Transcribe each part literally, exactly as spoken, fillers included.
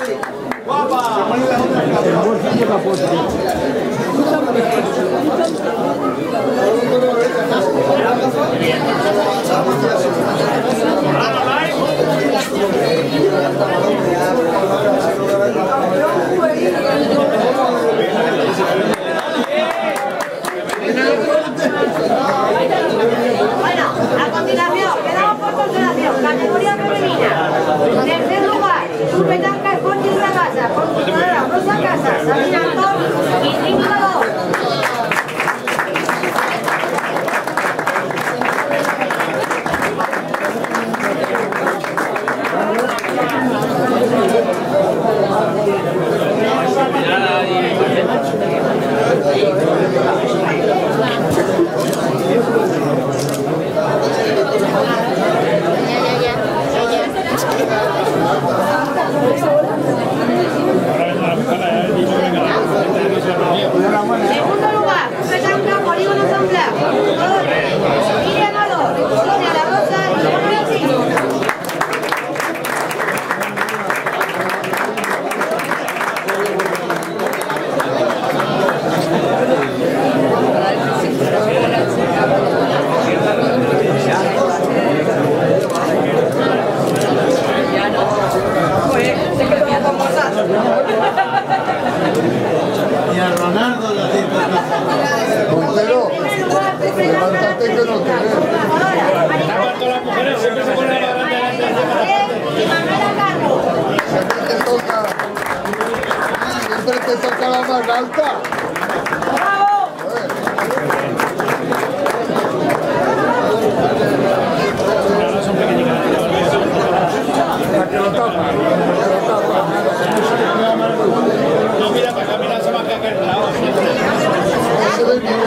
Bueno, a continuación, quedamos por consideración. Categoría femenina. Tercer lugar, Supetanca Sporting de la Casa, constructora Rosa Casas, Sabina Antón y cinco dos. Segundo lugar, Supetanca Polígono San Blas, constructores Miriam Alor, Sonia La Rosa y Manuel Chino. Y a Ronaldo la tiene. Montero, levántate que no te veo. Siempre te toca. Siempre te toca la más alta. La que lo tapa, la que lo tapa. No, mira para acá, mira, se va a caer el lado. Ese ve bien.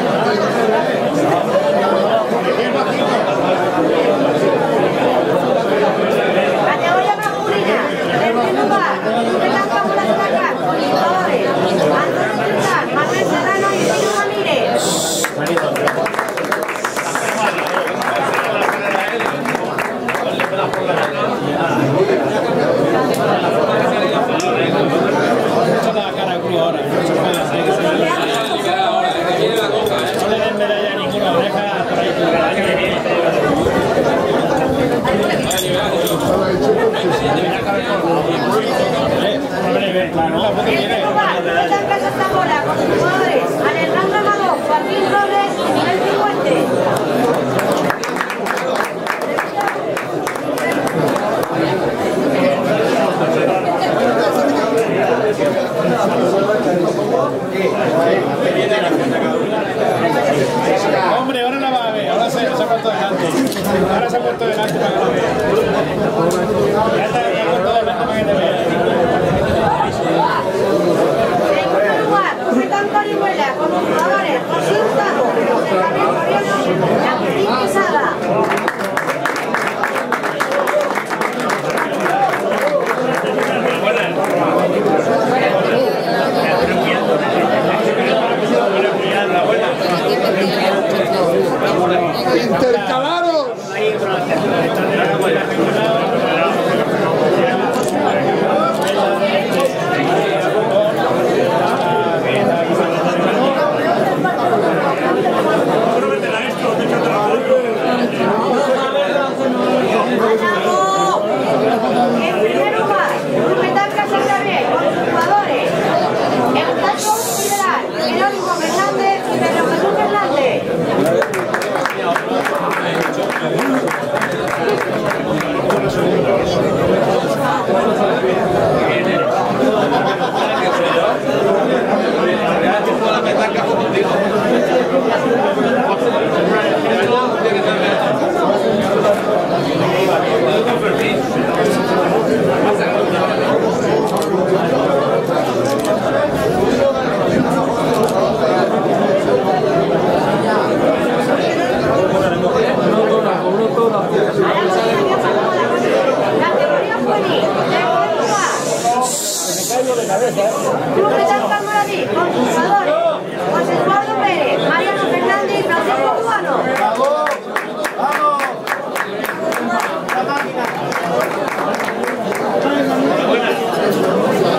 Categoría masculina. Tercer lugar, Supetanca Bolas de la Casa, constructores Antonio Cristal, Manuel Serrano y Pino Ramírez. La cara cruz ahora, no se puede hacer que se le no le den medalla a ninguna oreja por ahí. Tercer lugar, Supetanca Santa Pola, constructores Alejandro Amador, Joaquín Robles y Miguel Cifuentes. Hombre, ahora la va a ver, ahora se, se ha puesto delante. Ahora se ha puesto delante para que la vea. Ya está, ya ha puesto delante para que te vea. Segundo lugar, Supetanca Orihuela, constructores José Hurtado, José Gabriel Moreno y Angelín Quesada. Intercalaros. En primer lugar, Supetanca San Gabriel, constructores Eustaquio Federal, Jerónimo Fernández y Pedro Jesús Fernández. Categoría juvenil, segundo lugar. Supetanca Moradí, con sus jugadores José Eduardo Pérez, Mariano Fernández y Francisco Cubano. ¡Vamos! ¡Vamos! La máquina.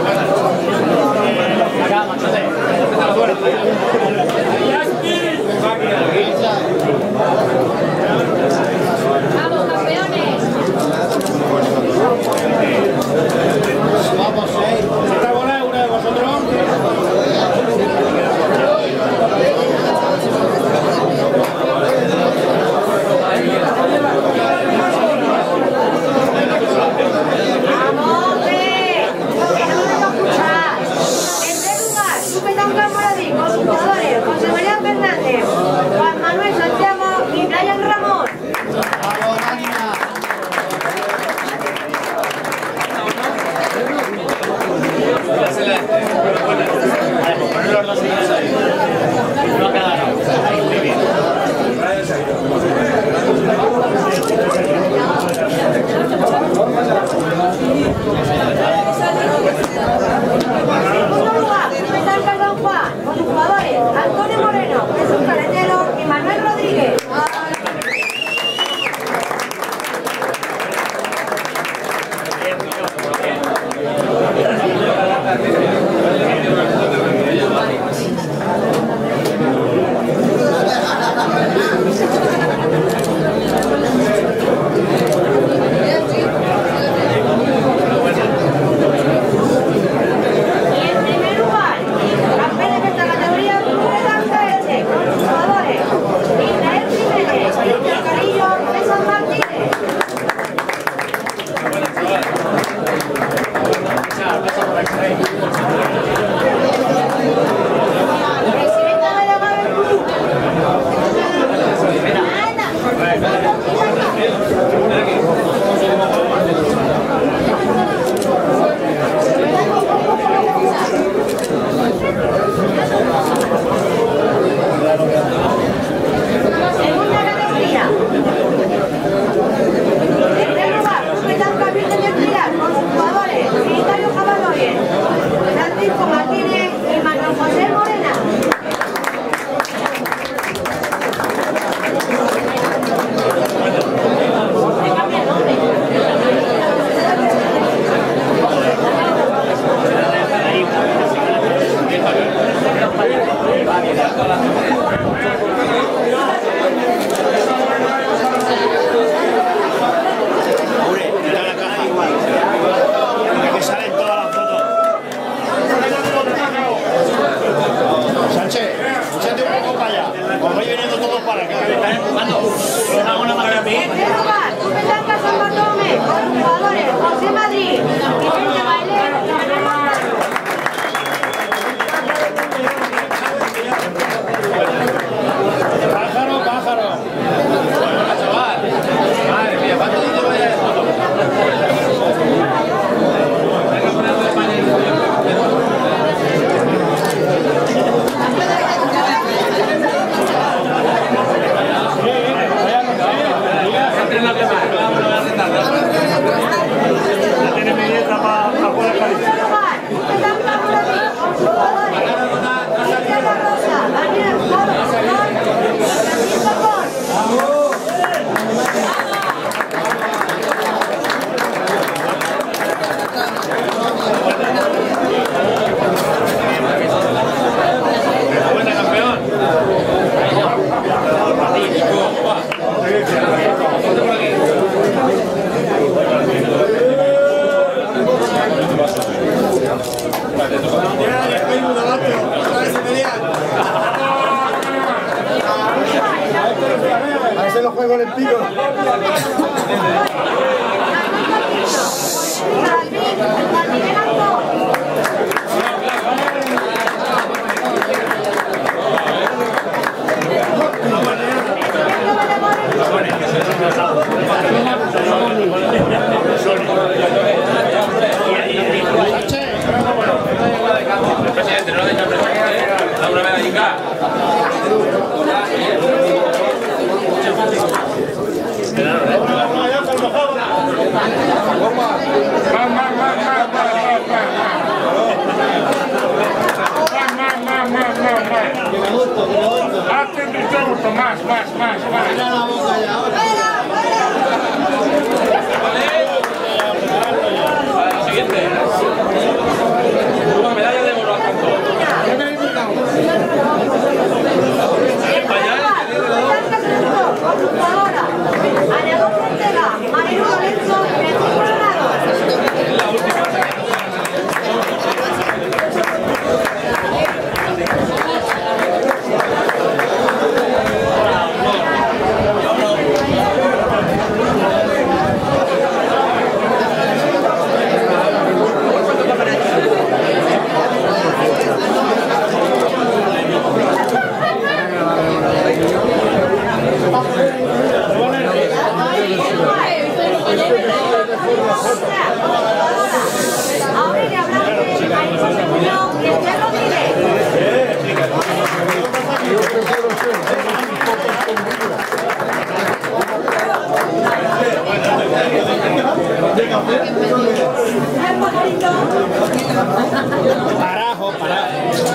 Antonio Moreno, Jesús Carretero y Manuel Rodríguez. Más, más, más, más. Parajo, parajo.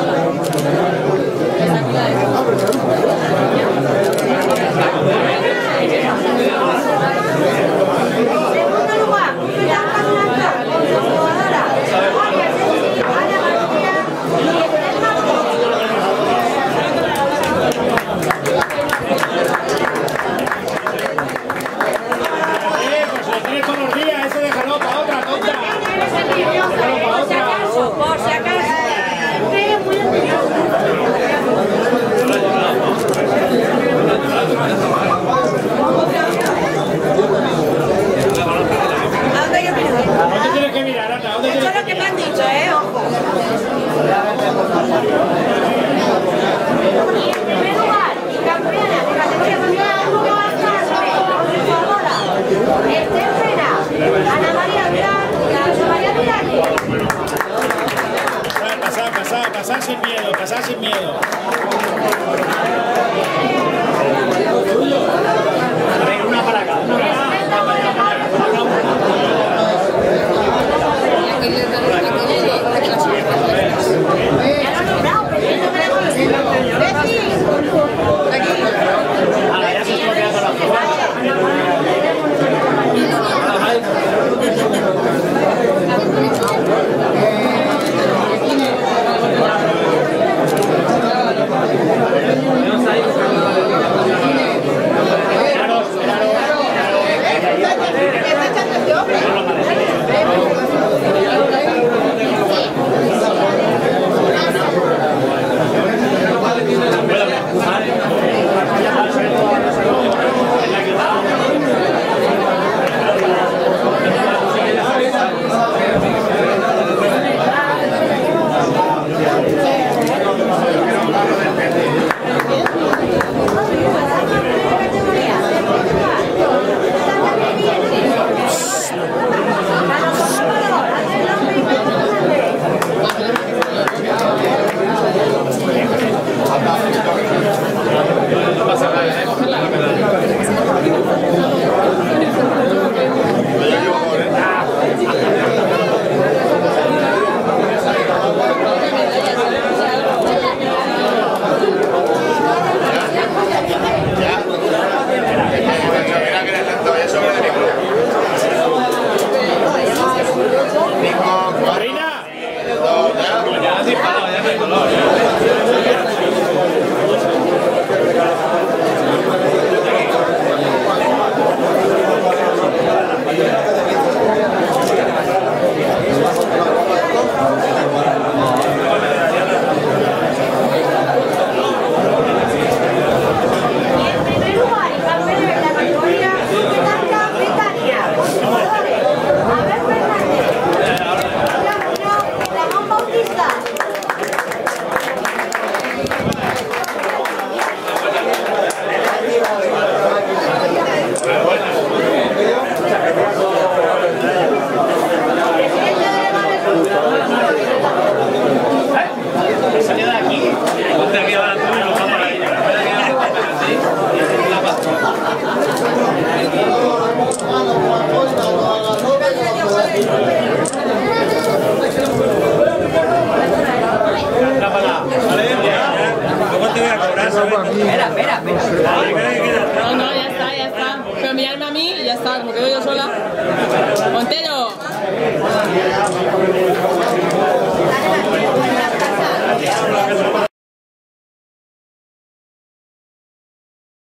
Segundo lugar, Blanca Blanca, con su jugadora, María Ceci, Ana García y Esther Marcos. Eh, pues lo tienes todos los días, ese déjalo para otra, tonta. Por si acaso, por si acaso. Usted es muy orgullosa. ¿A dónde hay que mirar? ¿A dónde tienes que mirar, Ana? ¿A dónde Eso tienes es lo que que me mirar? han dicho, ¿eh? Ojo. Y en primer lugar, campeona de categoría familiar, con su jugadora, Esther Pena, Ana María Durán y José María Miralles. Pasar, pasar, pasar sin miedo, pasar sin miedo.